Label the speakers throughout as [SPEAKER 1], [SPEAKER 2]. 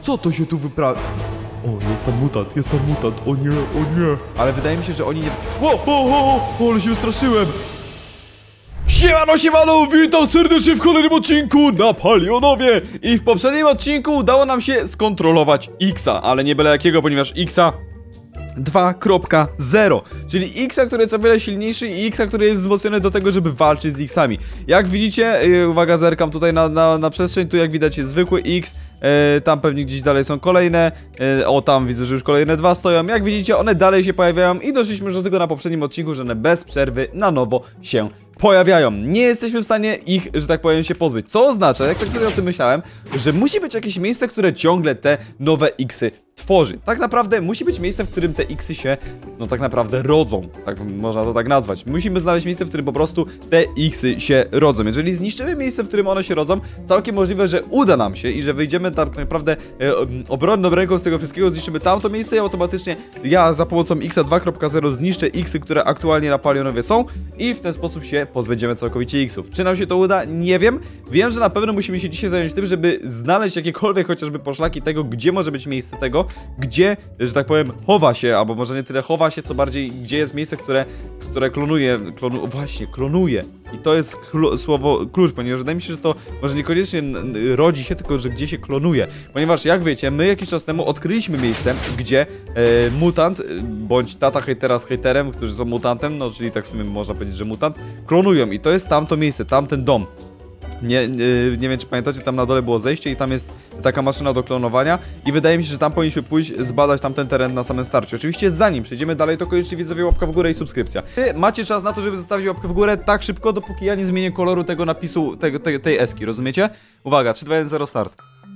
[SPEAKER 1] Co to się tu wyprawia? O, jest tam mutant, o nie. Ale wydaje mi się, że oni nie... O, ale się wystraszyłem. Siemano, witam serdecznie w kolejnym odcinku na Palionowie. I w poprzednim odcinku udało nam się skontrolować Xa, ale nie byle jakiego, ponieważ Xa 2.0, czyli Xa, który jest o wiele silniejszy i Xa, który jest wzmocniony do tego, żeby walczyć z Xami. Jak widzicie, uwaga, zerkam tutaj na przestrzeń, tu jak widać jest zwykły X, tam pewnie gdzieś dalej są kolejne, o tam widzę, że już kolejne dwa stoją. Jak widzicie, one dalej się pojawiają i doszliśmy już do tego na poprzednim odcinku, że one bez przerwy na nowo się pojawiają. Nie jesteśmy w stanie ich, że tak powiem, się pozbyć. Co oznacza, jak tak sobie o tym myślałem, że musi być jakieś miejsce, które ciągle te nowe Xy tworzy. Tak naprawdę musi być miejsce, w którym te Xy się, no tak naprawdę rodzą. Tak można to tak nazwać. Musimy znaleźć miejsce, w którym po prostu te Xy się rodzą. Jeżeli zniszczymy miejsce, w którym one się rodzą, całkiem możliwe, że uda nam się i że wyjdziemy tak naprawdę obronną ręką z tego wszystkiego, zniszczymy tamto miejsce i automatycznie ja za pomocą Xa 2.0 zniszczę Xy, które aktualnie na Palionowie są i w ten sposób się pozbędziemy całkowicie Xów. Czy nam się to uda? Nie wiem. Wiem, że na pewno musimy się dzisiaj zająć tym, żeby znaleźć jakiekolwiek chociażby poszlaki tego, gdzie może być miejsce tego, gdzie, że tak powiem, chowa się, albo może nie tyle chowa się, co bardziej, gdzie jest miejsce, które klonuje. I to jest słowo klucz, ponieważ wydaje mi się, że to może niekoniecznie rodzi się, tylko że gdzie się klonuje. Ponieważ, jak wiecie, my jakiś czas temu odkryliśmy miejsce, gdzie mutant, bądź tata hejtera z hejterem, którzy są mutantem, no czyli tak w sumie można powiedzieć, że mutant, klonują. I to jest tamto miejsce, tamten dom. Nie wiem, czy pamiętacie, tam na dole było zejście i tam jest taka maszyna do klonowania i wydaje mi się, że tam powinniśmy pójść, zbadać tamten teren na samym starcie. Oczywiście zanim przejdziemy dalej, to koniecznie widzowie łapka w górę i subskrypcja. Macie czas na to, żeby zostawić łapkę w górę tak szybko, dopóki ja nie zmienię koloru tego napisu, tej eski, rozumiecie? Uwaga, 3, 2, 1, 0, start.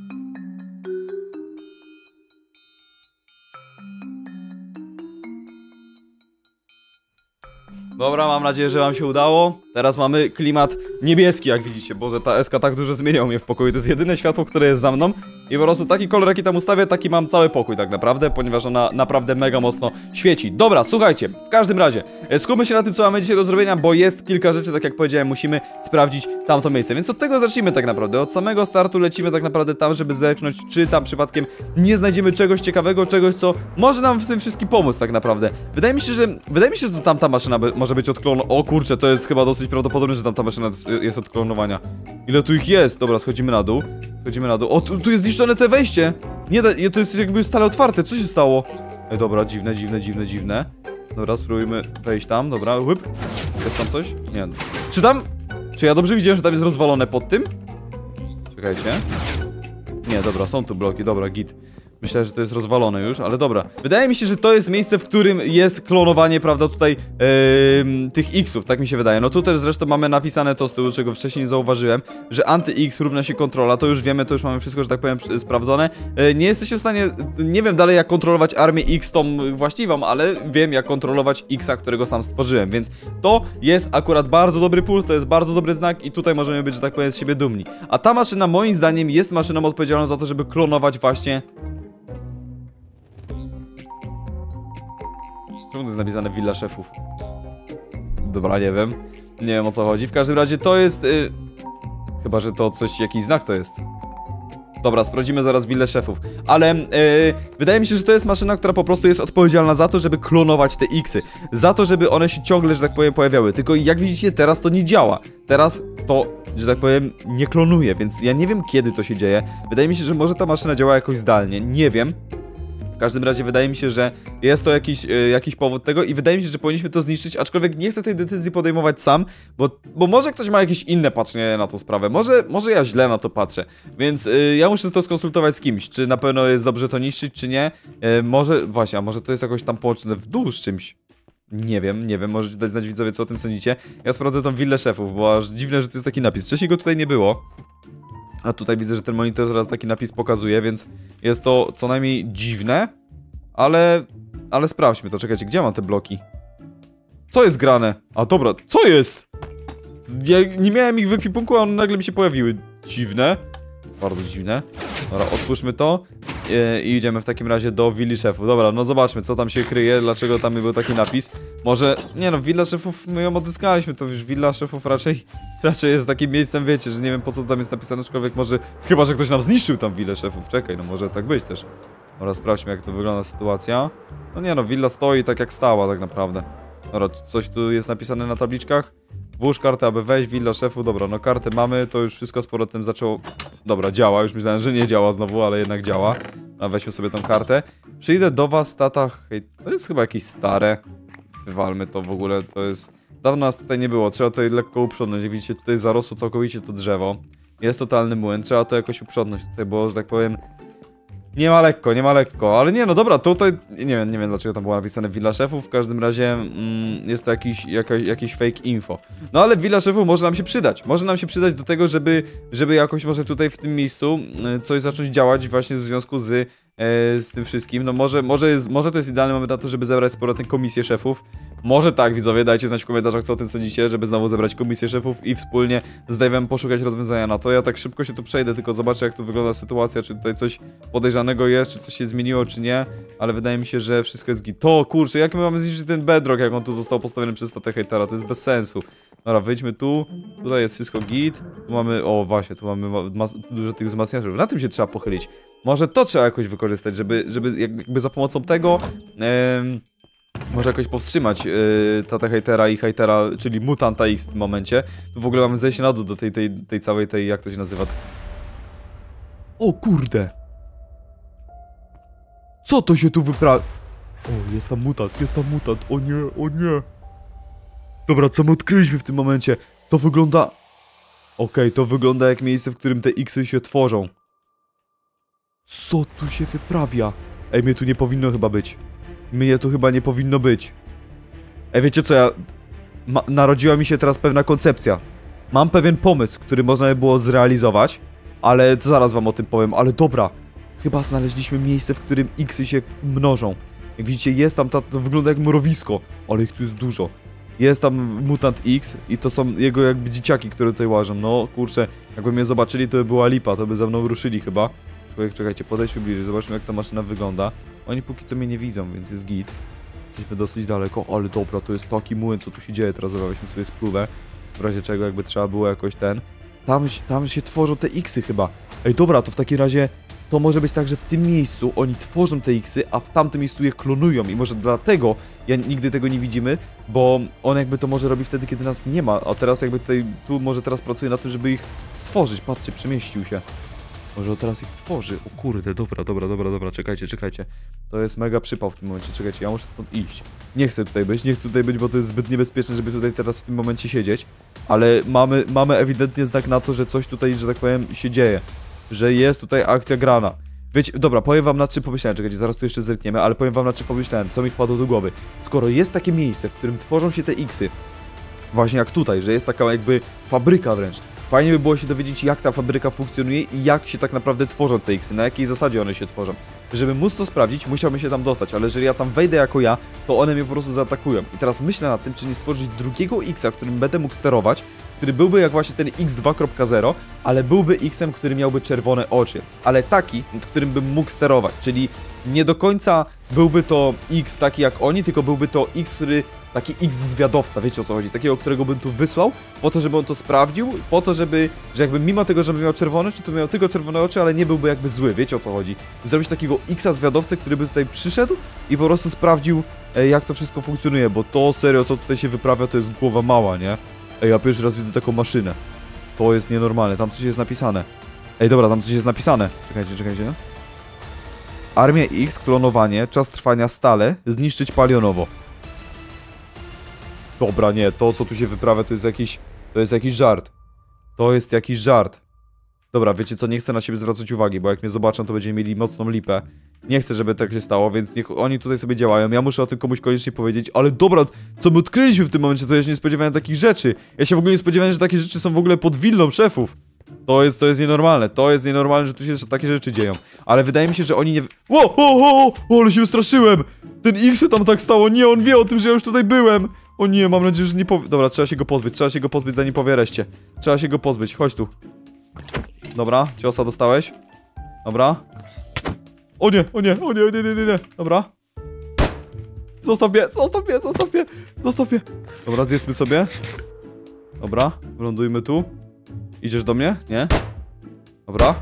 [SPEAKER 1] Dobra, mam nadzieję, że wam się udało. Teraz mamy klimat niebieski, jak widzicie. Boże, ta eska tak dużo zmieniła mnie w pokoju. To jest jedyne światło, które jest za mną. I po prostu taki kolor, jaki tam ustawię, taki mam cały pokój tak naprawdę, ponieważ ona naprawdę mega mocno świeci. Dobra, słuchajcie, w każdym razie skupmy się na tym, co mamy dzisiaj do zrobienia, bo jest kilka rzeczy, tak jak powiedziałem, musimy sprawdzić tamto miejsce. Więc od tego zacznijmy tak naprawdę. Od samego startu lecimy tak naprawdę tam, żeby zerknąć, czy tam przypadkiem nie znajdziemy czegoś ciekawego, czegoś, co może nam w tym wszystkim pomóc tak naprawdę. Wydaje mi się, że to tamta maszyna może być odklonowana. O kurczę, to jest chyba dosyć prawdopodobne, że tamta maszyna jest od klonowania. Ile tu ich jest? Dobra, schodzimy na dół. O, tu jest zniszczone te wejście. Nie da, to jest jakby stale otwarte. Co się stało? Dobra, dziwne. Dobra, spróbujmy wejść tam. Dobra, łyp. Jest tam coś? Nie. Czy ja dobrze widziałem, że tam jest rozwalone pod tym? Czekajcie. Nie, dobra, są tu bloki. Dobra, git. Myślę, że to jest rozwalone już, ale dobra. Wydaje mi się, że to jest miejsce, w którym jest klonowanie, prawda, tutaj tych Xów, tak mi się wydaje. No tu też zresztą mamy napisane to z tyłu, czego wcześniej nie zauważyłem, że anty-X równa się kontrola, to już wiemy, to już mamy wszystko, że tak powiem, sprawdzone. Nie jesteśmy w stanie, nie wiem dalej jak kontrolować armię X tą właściwą, ale wiem jak kontrolować Xa, którego sam stworzyłem, więc to jest akurat bardzo dobry puls, to jest bardzo dobry znak i tutaj możemy być, że tak powiem, z siebie dumni. A ta maszyna moim zdaniem jest maszyną odpowiedzialną za to, żeby klonować właśnie... Czemu to jest napisane Villa Szefów? Dobra, nie wiem o co chodzi. W każdym razie to jest... Chyba, że to coś, jakiś znak to jest. Dobra, sprawdzimy zaraz Willę Szefów. Ale wydaje mi się, że to jest maszyna, która po prostu jest odpowiedzialna za to, żeby klonować te Xy. Za to, żeby one się ciągle, że tak powiem, pojawiały. Tylko jak widzicie, teraz to nie działa. Teraz to, że tak powiem, nie klonuje, więc ja nie wiem, kiedy to się dzieje. Wydaje mi się, że może ta maszyna działa jakoś zdalnie. Nie wiem. W każdym razie wydaje mi się, że jest to jakiś powód tego i wydaje mi się, że powinniśmy to zniszczyć, aczkolwiek nie chcę tej decyzji podejmować sam, bo może ktoś ma jakieś inne patrzenie na tą sprawę, może ja źle na to patrzę, więc ja muszę to skonsultować z kimś, czy na pewno jest dobrze to niszczyć, czy nie, może, właśnie, a może to jest jakoś tam połączone w dół z czymś. Nie wiem, możecie dać znać widzowie, co o tym sądzicie. Ja sprawdzę tą Willę Szefów, bo aż dziwne, że to jest taki napis, wcześniej go tutaj nie było. A tutaj widzę, że ten monitor zaraz taki napis pokazuje, więc jest to co najmniej dziwne, ale sprawdźmy to. Czekajcie, gdzie mam te bloki? Co jest grane? A dobra, co jest? Ja nie miałem ich w ekwipunku, a one nagle mi się pojawiły. Dziwne. Bardzo dziwne. Dobra, otwórzmy to. I idziemy w takim razie do willi szefów. Dobra, no zobaczmy, co tam się kryje, dlaczego tam był taki napis. Może, nie no, willa szefów, my ją odzyskaliśmy, to już willa szefów raczej jest takim miejscem, wiecie, że nie wiem po co tam jest napisane, aczkolwiek może, chyba że ktoś nam zniszczył tam willę szefów, czekaj, no może tak być też. Dobra, sprawdźmy jak to wygląda sytuacja. No nie no, willa stoi tak jak stała tak naprawdę. Dobra, coś tu jest napisane na tabliczkach? Włóż kartę, aby wejść, willa szefu, dobra, no kartę mamy, to już wszystko z powrotem zaczęło... Dobra, działa, już myślałem, że nie działa znowu, ale jednak działa. No, weźmy sobie tą kartę. Przyjdę do was, tata, hej, to jest chyba jakieś stare. Wywalmy to w ogóle, to jest... Dawno nas tutaj nie było, trzeba tutaj lekko uprzątnąć, jak widzicie, tutaj zarosło całkowicie to drzewo. Jest totalny młyn, trzeba to jakoś uprzątnąć tutaj, bo, że tak powiem... Nie ma lekko, ale nie, no dobra, tutaj, nie wiem dlaczego tam było napisane Willa Szefów, w każdym razie jest to jakiś fake info. No ale Willa Szefów może nam się przydać do tego, żeby jakoś może tutaj w tym miejscu coś zacząć działać właśnie w związku z tym wszystkim. No może to jest idealny moment na to, żeby zebrać z powrotem komisję szefów. Może tak, widzowie, dajcie znać w komentarzach, co o tym sądzicie, żeby znowu zebrać komisję szefów i wspólnie z Dave'em poszukać rozwiązania na to. Ja tak szybko się tu przejdę, tylko zobaczę jak tu wygląda sytuacja, czy tutaj coś podejrzanego jest, czy coś się zmieniło, czy nie, ale wydaje mi się, że wszystko jest git. To, kurczę, jak my mamy zniszczyć ten bedrock, jak on tu został postawiony przez tatę hejtera, to jest bez sensu. Dobra, wyjdźmy tu, tutaj jest wszystko git, tu mamy, o właśnie, tu mamy dużo tych wzmacniaczy, na tym się trzeba pochylić. Może to trzeba jakoś wykorzystać, żeby jakby za pomocą tego może jakoś powstrzymać tatę hejtera i hejtera, czyli mutanta X w tym momencie. Tu w ogóle mamy zejść na dół do tej całej, jak to się nazywa? O kurde! Co to się tu wyprawia? O, jest tam mutant, o nie. Dobra, co my odkryliśmy w tym momencie? To wygląda... Okej, to wygląda jak miejsce, w którym te X-y się tworzą. Co tu się wyprawia? Ej, mnie tu nie powinno chyba być. Mnie tu chyba nie powinno być. Ej, wiecie co, narodziła mi się teraz pewna koncepcja. Mam pewien pomysł, który można by było zrealizować, ale zaraz wam o tym powiem, ale dobra. Chyba znaleźliśmy miejsce, w którym X-y się mnożą. Jak widzicie, jest tam, to wygląda jak mrowisko, ale ich tu jest dużo. Jest tam mutant X i to są jego jakby dzieciaki, które tutaj łażą. No kurczę, jakby mnie zobaczyli, to by była lipa, to by za mną ruszyli chyba. Czekajcie, podejdźmy bliżej, zobaczmy jak ta maszyna wygląda. Oni póki co mnie nie widzą, więc jest git. Jesteśmy dosyć daleko, ale dobra, to jest taki młyn, co tu się dzieje, teraz weźmy sobie spluwę. W razie czego jakby trzeba było jakoś ten... Tam się tworzą te X-y chyba. Ej, dobra, to w takim razie to może być tak, że w tym miejscu oni tworzą te X-y, a w tamtym miejscu je klonują i może dlatego nigdy tego nie widzimy, bo on jakby to może robi wtedy, kiedy nas nie ma, a teraz jakby tu może teraz pracuje na tym, żeby ich stworzyć. Patrzcie, przemieścił się. Może on teraz ich tworzy. O kurde, dobra, czekajcie. To jest mega przypał w tym momencie, czekajcie, ja muszę stąd iść. Nie chcę tutaj być, bo to jest zbyt niebezpieczne, żeby tutaj teraz w tym momencie siedzieć. Ale mamy ewidentnie znak na to, że coś tutaj, że tak powiem, się dzieje. Że jest tutaj akcja grana. Wiecie, dobra, powiem wam na czym pomyślałem, czekajcie, zaraz tu jeszcze zerkniemy, ale powiem wam na czym pomyślałem, co mi wpadło do głowy. Skoro jest takie miejsce, w którym tworzą się te X-y, właśnie jak tutaj, że jest taka jakby fabryka wręcz. Fajnie by było się dowiedzieć, jak ta fabryka funkcjonuje i jak się tak naprawdę tworzą te X-y, na jakiej zasadzie one się tworzą. Żeby móc to sprawdzić, musiałbym się tam dostać, ale jeżeli ja tam wejdę jako ja, to one mnie po prostu zaatakują. I teraz myślę nad tym, czy nie stworzyć drugiego X-a, którym będę mógł sterować, który byłby jak właśnie ten X 2.0, ale byłby X-em, który miałby czerwone oczy. Ale taki, którym bym mógł sterować, czyli nie do końca byłby to X taki jak oni, tylko byłby to X, który... Taki X-zwiadowca, wiecie o co chodzi, takiego, którego bym tu wysłał, po to, żeby on to sprawdził, po to, że jakby mimo tego, żeby miał czerwone, czy to miał tylko czerwone oczy, ale nie byłby jakby zły, wiecie o co chodzi. Zrobić takiego X-zwiadowcę, który by tutaj przyszedł i po prostu sprawdził, jak to wszystko funkcjonuje, bo to serio, co tutaj się wyprawia, to jest głowa mała, nie? Ej, ja pierwszy raz widzę taką maszynę. To jest nienormalne, tam coś jest napisane. Ej, dobra, tam coś jest napisane. Czekajcie. Armia X, klonowanie, czas trwania stale, zniszczyć palionowo. Dobra, nie, to co tu się wyprawia to jest jakiś żart. To jest jakiś żart. Dobra, wiecie co, nie chcę na siebie zwracać uwagi, bo jak mnie zobaczą, to będziemy mieli mocną lipę. Nie chcę, żeby tak się stało, więc niech oni tutaj sobie działają. Ja muszę o tym komuś koniecznie powiedzieć, ale dobra, co my odkryliśmy w tym momencie, to ja się nie spodziewałem takich rzeczy. Ja się w ogóle nie spodziewałem, że takie rzeczy są w ogóle pod willą szefów. To jest nienormalne, że tu się takie rzeczy dzieją. Ale wydaje mi się, że oni nie... ale się wystraszyłem! Ten X tam tak stało, nie, on wie o tym, że ja już tutaj byłem! O nie, mam nadzieję, że nie powie... Dobra, trzeba się go pozbyć, zanim powie reszcie. Trzeba się go pozbyć, chodź tu. Dobra, ciosa dostałeś. Dobra. O nie, o nie, o nie, nie, nie, nie, nie. Dobra. Zostaw mnie, zostaw mnie, zostaw mnie, zostaw mnie. Dobra, zjedzmy sobie. Dobra, wylądujmy tu. Idziesz do mnie? Nie? Dobra.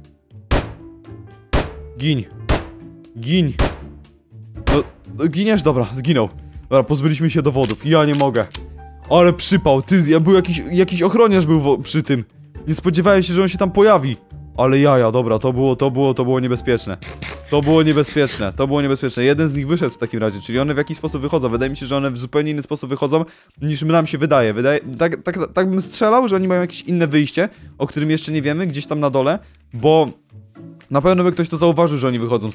[SPEAKER 1] Giń. Giń. No, giniesz? Dobra, zginął. Dobra, pozbyliśmy się dowodów. Ja nie mogę. Ale przypał, ty, był jakiś ochroniarz był przy tym. Nie spodziewałem się, że on się tam pojawi. Ale jaja, dobra, to było niebezpieczne. To było niebezpieczne, to było niebezpieczne. Jeden z nich wyszedł w takim razie, czyli one w jakiś sposób wychodzą. Wydaje mi się, że one w zupełnie inny sposób wychodzą, niż nam się wydaje. Tak bym strzelał, że oni mają jakieś inne wyjście, o którym jeszcze nie wiemy, gdzieś tam na dole, bo na pewno by ktoś to zauważył, że oni wychodzą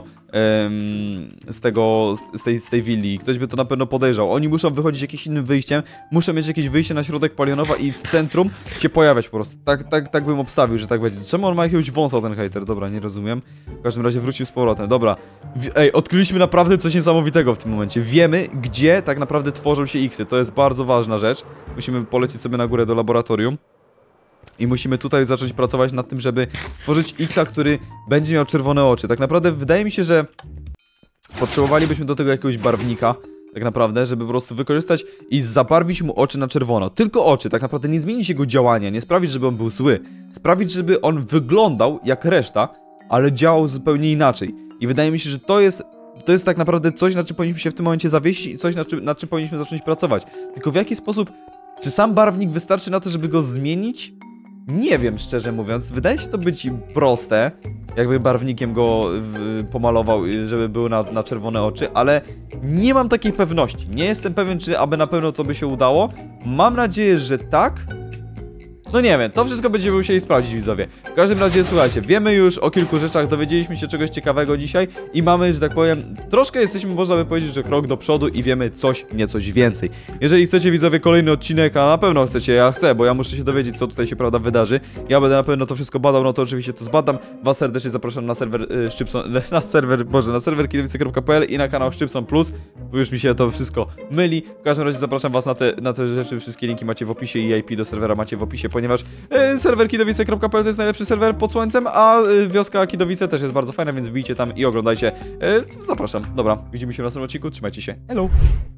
[SPEAKER 1] z tej willi. Ktoś by to na pewno podejrzał. Oni muszą wychodzić jakimś innym wyjściem, muszą mieć jakieś wyjście na środek Palionowa i w centrum się pojawiać po prostu. Tak bym obstawił, że tak będzie. Czemu on ma jakiegoś wąsa, ten hater? Dobra, nie rozumiem. W każdym razie wrócił z powrotem. Dobra. Ej, odkryliśmy naprawdę coś niesamowitego w tym momencie. Wiemy, gdzie tak naprawdę tworzą się X-y. To jest bardzo ważna rzecz. Musimy polecieć sobie na górę do laboratorium. I musimy tutaj zacząć pracować nad tym, żeby stworzyć X-a, który będzie miał czerwone oczy. Tak naprawdę wydaje mi się, że potrzebowalibyśmy do tego jakiegoś barwnika, tak naprawdę, żeby po prostu wykorzystać i zabarwić mu oczy na czerwono. Tylko oczy, tak naprawdę nie zmienić jego działania, nie sprawić, żeby on był zły. Sprawić, żeby on wyglądał jak reszta, ale działał zupełnie inaczej. I wydaje mi się, że to jest tak naprawdę coś, na czym powinniśmy się w tym momencie zawiesić i coś, nad czym powinniśmy zacząć pracować. Tylko w jaki sposób, czy sam barwnik wystarczy na to, żeby go zmienić? Nie wiem, szczerze mówiąc. Wydaje się to być proste, jakby barwnikiem go pomalował, żeby był na czerwone oczy, ale nie mam takiej pewności. Nie jestem pewien, czy aby na pewno to by się udało. Mam nadzieję, że tak. No nie wiem, to wszystko będziemy musieli sprawdzić, widzowie. W każdym razie, słuchajcie, wiemy już o kilku rzeczach, dowiedzieliśmy się czegoś ciekawego dzisiaj i mamy, że tak powiem, troszkę jesteśmy, można by powiedzieć, że krok do przodu i wiemy coś więcej. Jeżeli chcecie, widzowie, kolejny odcinek, a na pewno chcecie, ja chcę, bo ja muszę się dowiedzieć, co tutaj się, prawda, wydarzy. Ja będę na pewno to wszystko badał, no to oczywiście to zbadam. Was serdecznie zapraszam na serwer Szczypson, na serwer kidowice.pl i na kanał Szczypson Plus, bo już mi się to wszystko myli. W każdym razie zapraszam was na te rzeczy, wszystkie linki macie w opisie i IP do serwera macie w opisie, ponieważ serwer kidowice.pl to jest najlepszy serwer pod słońcem, a wioska Kidowice też jest bardzo fajna, więc wbijcie tam i oglądajcie. Zapraszam. Dobra, widzimy się w następnym odcinku, trzymajcie się. Hello!